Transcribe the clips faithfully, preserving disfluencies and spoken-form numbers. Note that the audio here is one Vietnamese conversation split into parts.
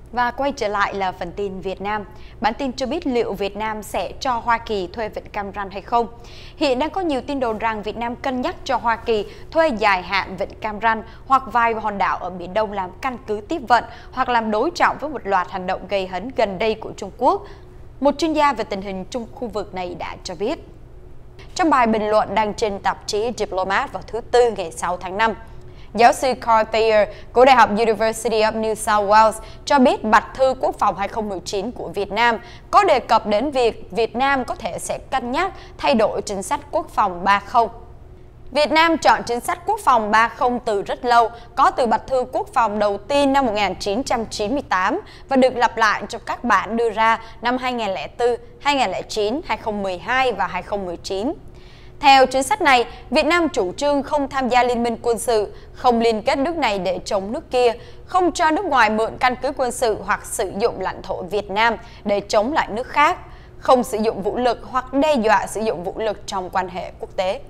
Và quay trở lại là phần tin Việt Nam. Bản tin cho biết liệu Việt Nam sẽ cho Hoa Kỳ thuê vịnh Cam Ranh hay không? Hiện đang có nhiều tin đồn rằng Việt Nam cân nhắc cho Hoa Kỳ thuê dài hạn vịnh Cam Ranh hoặc vài hòn đảo ở Biển Đông làm căn cứ tiếp vận hoặc làm đối trọng với một loạt hành động gây hấn gần đây của Trung Quốc. Một chuyên gia về tình hình trong khu vực này đã cho biết. Trong bài bình luận đăng trên tạp chí Diplomat vào thứ Tư ngày sáu tháng năm, giáo sư Carl Thayer của Đại học University of New South Wales cho biết Bạch thư Quốc phòng hai không một chín của Việt Nam có đề cập đến việc Việt Nam có thể sẽ cân nhắc thay đổi chính sách quốc phòng ba không. Việt Nam chọn chính sách quốc phòng ba không từ rất lâu, có từ Bạch thư Quốc phòng đầu tiên năm một nghìn chín trăm chín mươi tám và được lặp lại trong các bản đưa ra năm hai nghìn không trăm lẻ bốn, hai nghìn không trăm lẻ chín, hai nghìn không trăm mười hai và hai nghìn không trăm mười chín. Theo chính sách này, Việt Nam chủ trương không tham gia liên minh quân sự, không liên kết nước này để chống nước kia, không cho nước ngoài mượn căn cứ quân sự hoặc sử dụng lãnh thổ Việt Nam để chống lại nước khác, không sử dụng vũ lực hoặc đe dọa sử dụng vũ lực trong quan hệ quốc tế.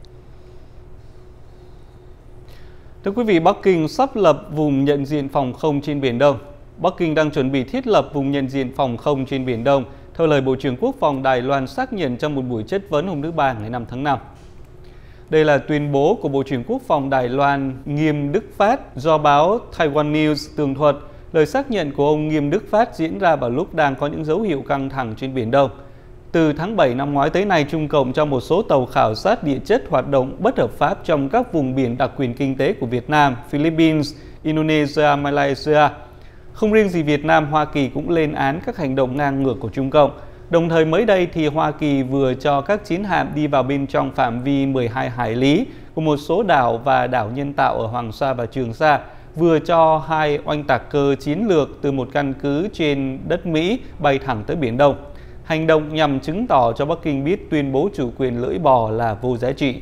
Thưa quý vị, Bắc Kinh sắp lập vùng nhận diện phòng không trên Biển Đông. Bắc Kinh đang chuẩn bị thiết lập vùng nhận diện phòng không trên Biển Đông, theo lời Bộ trưởng Quốc phòng Đài Loan xác nhận trong một buổi chất vấn hôm thứ Ba ngày năm tháng năm. Đây là tuyên bố của Bộ trưởng Quốc phòng Đài Loan Nghiêm Đức Phát do báo Taiwan News tường thuật. Lời xác nhận của ông Nghiêm Đức Phát diễn ra vào lúc đang có những dấu hiệu căng thẳng trên Biển Đông. Từ tháng bảy năm ngoái tới nay, Trung Cộng cho một số tàu khảo sát địa chất hoạt động bất hợp pháp trong các vùng biển đặc quyền kinh tế của Việt Nam, Philippines, Indonesia, Malaysia. Không riêng gì Việt Nam, Hoa Kỳ cũng lên án các hành động ngang ngược của Trung Cộng. Đồng thời mới đây thì Hoa Kỳ vừa cho các chiến hạm đi vào bên trong phạm vi mười hai hải lý của một số đảo và đảo nhân tạo ở Hoàng Sa và Trường Sa, vừa cho hai oanh tạc cơ chiến lược từ một căn cứ trên đất Mỹ bay thẳng tới Biển Đông. Hành động nhằm chứng tỏ cho Bắc Kinh biết tuyên bố chủ quyền lưỡi bò là vô giá trị.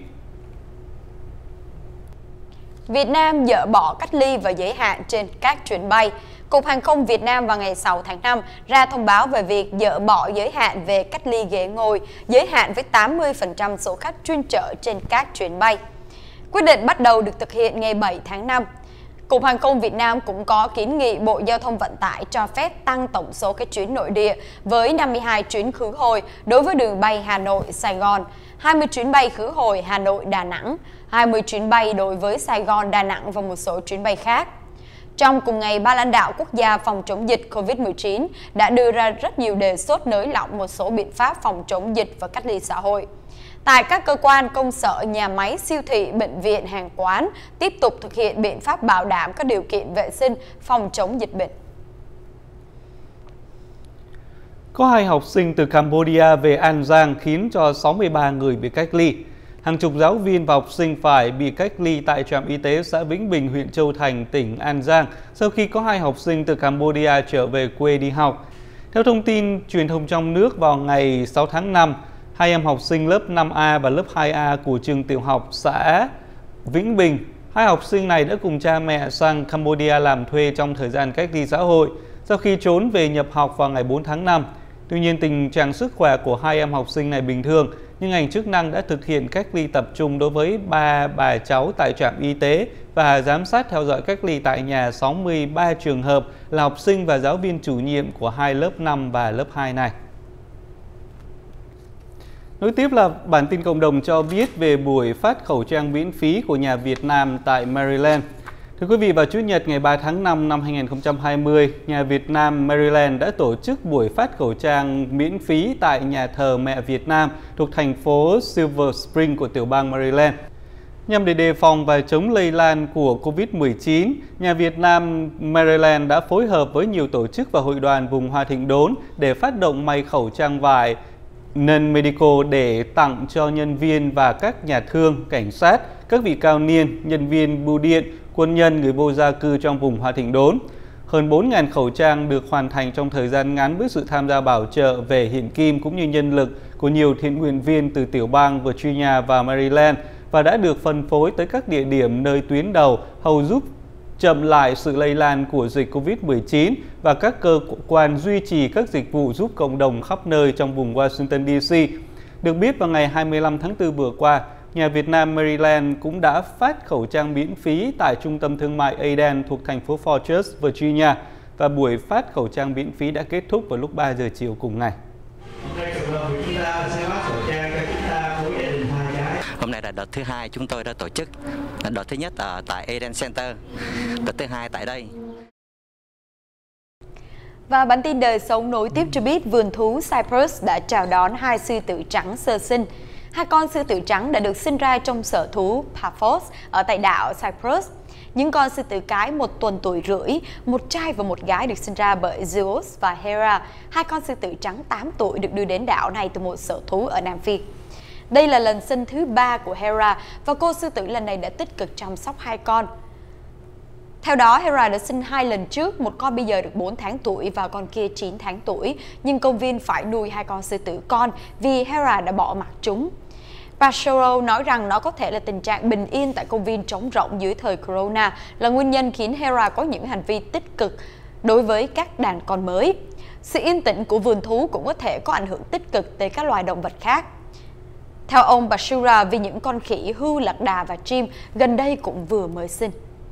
Việt Nam dỡ bỏ cách ly và giới hạn trên các chuyến bay. Cục Hàng không Việt Nam vào ngày sáu tháng năm ra thông báo về việc dỡ bỏ giới hạn về cách ly ghế ngồi, giới hạn với tám mươi phần trăm số khách chuyên chở trên các chuyến bay. Quyết định bắt đầu được thực hiện ngày bảy tháng năm. Cục Hàng không Việt Nam cũng có kiến nghị Bộ Giao thông Vận tải cho phép tăng tổng số các chuyến nội địa với năm mươi hai chuyến khứ hồi đối với đường bay Hà Nội - Sài Gòn, hai mươi chuyến bay khứ hồi Hà Nội - Đà Nẵng, hai mươi chuyến bay đối với Sài Gòn - Đà Nẵng và một số chuyến bay khác. Trong cùng ngày, Ban lãnh đạo quốc gia phòng chống dịch Covid mười chín đã đưa ra rất nhiều đề xuất nới lỏng một số biện pháp phòng chống dịch và cách ly xã hội. Tại các cơ quan, công sở, nhà máy, siêu thị, bệnh viện, hàng quán tiếp tục thực hiện biện pháp bảo đảm các điều kiện vệ sinh phòng chống dịch bệnh. Có hai học sinh từ Cambodia về An Giang khiến cho sáu mươi ba người bị cách ly. Hàng chục giáo viên và học sinh phải bị cách ly tại trạm y tế xã Vĩnh Bình, huyện Châu Thành, tỉnh An Giang sau khi có hai học sinh từ Cambodia trở về quê đi học. Theo thông tin truyền thông trong nước, vào ngày sáu tháng năm, hai em học sinh lớp năm A và lớp hai A của trường tiểu học xã Vĩnh Bình, hai học sinh này đã cùng cha mẹ sang Cambodia làm thuê trong thời gian cách ly xã hội sau khi trốn về nhập học vào ngày bốn tháng năm. Tuy nhiên, tình trạng sức khỏe của hai em học sinh này bình thường, nhưng ngành chức năng đã thực hiện cách ly tập trung đối với ba bà cháu tại trạm y tế và giám sát theo dõi cách ly tại nhà sáu mươi ba trường hợp là học sinh và giáo viên chủ nhiệm của hai lớp năm và lớp hai này. Nối tiếp là bản tin cộng đồng cho biết về buổi phát khẩu trang miễn phí của nhà Việt Nam tại Maryland. Thưa quý vị, vào Chủ nhật ngày ba tháng năm năm hai nghìn không trăm hai mươi, nhà Việt Nam Maryland đã tổ chức buổi phát khẩu trang miễn phí tại nhà thờ Mẹ Việt Nam thuộc thành phố Silver Spring của tiểu bang Maryland. Nhằm để đề phòng và chống lây lan của Covid mười chín, nhà Việt Nam Maryland đã phối hợp với nhiều tổ chức và hội đoàn vùng Hoa Thịnh Đốn để phát động may khẩu trang vải non-medical để tặng cho nhân viên và các nhà thương, cảnh sát, các vị cao niên, nhân viên bưu điện, quân nhân, người vô gia cư trong vùng Hoa Thịnh Đốn. Hơn bốn nghìn khẩu trang được hoàn thành trong thời gian ngắn với sự tham gia bảo trợ về hiện kim cũng như nhân lực của nhiều thiện nguyện viên từ tiểu bang Virginia và Maryland và đã được phân phối tới các địa điểm nơi tuyến đầu hầu giúp chậm lại sự lây lan của dịch Covid mười chín và các cơ quan duy trì các dịch vụ giúp cộng đồng khắp nơi trong vùng Washington D C. Được biết, vào ngày hai mươi lăm tháng tư vừa qua, nhà Việt Nam Maryland cũng đã phát khẩu trang miễn phí tại trung tâm thương mại Aden thuộc thành phố Fortress, Virginia. và buổi phát khẩu trang miễn phí đã kết thúc vào lúc ba giờ chiều cùng ngày. Hôm nay là đợt thứ hai chúng tôi đã tổ chức. Đợt thứ nhất ở tại Eden Center, đợt thứ hai tại đây. Và bản tin đời sống nối tiếp cho biết vườn thú Cyprus đã chào đón hai sư tử trắng sơ sinh. Hai con sư tử trắng đã được sinh ra trong sở thú Paphos ở tại đảo Cyprus. Những con sư tử cái một tuần tuổi rưỡi, một trai và một gái được sinh ra bởi Zeus và Hera. Hai con sư tử trắng tám tuổi được đưa đến đảo này từ một sở thú ở Nam Phi. Đây là lần sinh thứ ba của Hera và cô sư tử lần này đã tích cực chăm sóc hai con. Theo đó, Hera đã sinh hai lần trước, một con bây giờ được bốn tháng tuổi và con kia chín tháng tuổi, nhưng công viên phải nuôi hai con sư tử con vì Hera đã bỏ mặc chúng. Pashoro nói rằng nó có thể là tình trạng bình yên tại công viên trống rỗng dưới thời Corona là nguyên nhân khiến Hera có những hành vi tích cực đối với các đàn con mới. Sự yên tĩnh của vườn thú cũng có thể có ảnh hưởng tích cực tới các loài động vật khác. Theo ông Bashura, vì những con khỉ, hươu, lạc đà và chim gần đây cũng vừa mới sinh.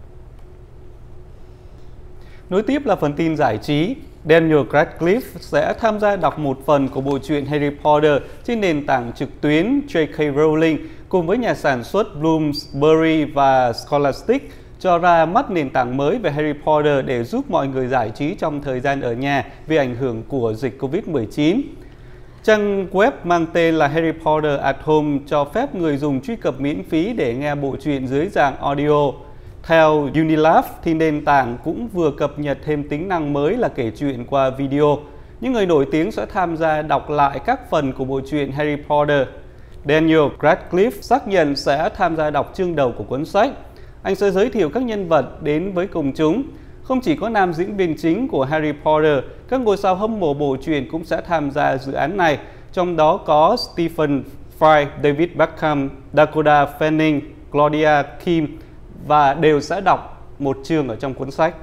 Nối tiếp là phần tin giải trí. Daniel Radcliffe sẽ tham gia đọc một phần của bộ truyện Harry Potter trên nền tảng trực tuyến J K Rowling cùng với nhà sản xuất Bloomsbury và Scholastic cho ra mắt nền tảng mới về Harry Potter để giúp mọi người giải trí trong thời gian ở nhà vì ảnh hưởng của dịch Covid mười chín. Trang web mang tên là Harry Potter at Home cho phép người dùng truy cập miễn phí để nghe bộ truyện dưới dạng audio. Theo Unilab thì nền tảng cũng vừa cập nhật thêm tính năng mới là kể chuyện qua video. Những người nổi tiếng sẽ tham gia đọc lại các phần của bộ truyện Harry Potter. Daniel Radcliffe xác nhận sẽ tham gia đọc chương đầu của cuốn sách. Anh sẽ giới thiệu các nhân vật đến với công chúng. Không chỉ có nam diễn viên chính của Harry Potter, các ngôi sao hâm mộ bộ truyện cũng sẽ tham gia dự án này. Trong đó có Stephen Fry, David Beckham, Dakota Fanning, Claudia Kim và đều sẽ đọc một chương ở trong cuốn sách.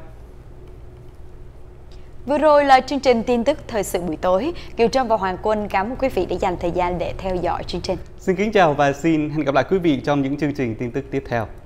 Vừa rồi là chương trình tin tức thời sự buổi tối. Kiều Trâm và Hoàng Quân cảm ơn quý vị đã dành thời gian để theo dõi chương trình. Xin kính chào và xin hẹn gặp lại quý vị trong những chương trình tin tức tiếp theo.